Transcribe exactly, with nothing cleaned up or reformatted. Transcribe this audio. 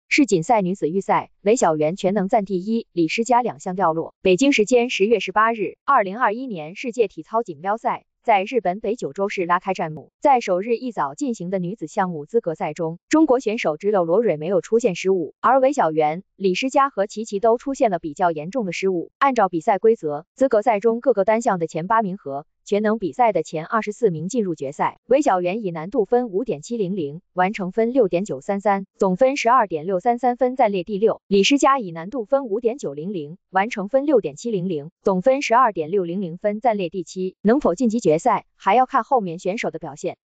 世锦赛女子预赛，韦小媛全能暂第一，李诗佳两项掉落。北京时间十月十八日，二零二一年世界体操锦标赛在日本北九州市拉开战幕。在首日一早进行的女子项目资格赛中，中国选手只有罗蕊没有出现失误，而韦小媛、李诗佳和琪琪都出现了比较严重的失误。按照比赛规则，资格赛中各个单项的前八名和全能比赛的前二十四名进入决赛。韦小媛以难度分 五点七零零，完成分 六点九三三，总分 十二点六三三分暂列第六。李诗佳以难度分 五点九零零，完成分 六点七零零，总分 十二点六零零分暂列第七。能否晋级决赛，还要看后面选手的表现。